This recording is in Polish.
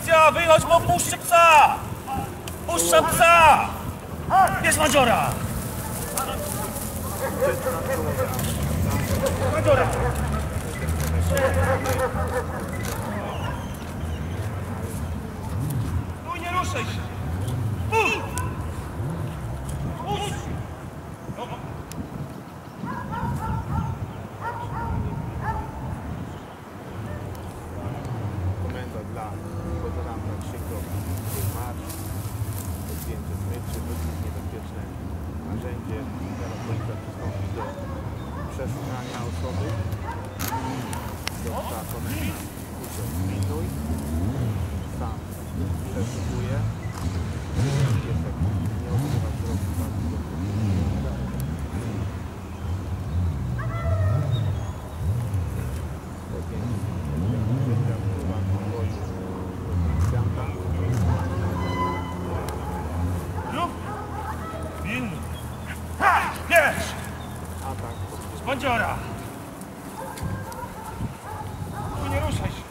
Policja, wychodź, bo puszczę psa! Puszczam psa! Jest Mandziora! Mandziora! No nie ruszaj się! Puść! Puść! Komenda dla podoranta Krzyków, marsz, zdjęcie smyczy, wybuch niebezpieczne narzędzie. Teraz policja przystąpi do przeszukania osoby. Dostała komenda, pilnuj, sam przeszukuje. Piesek nie odbywa wzroku bardzo do Winny! Bierz! atak. Z Mandziora! Tu nie ruszaj się!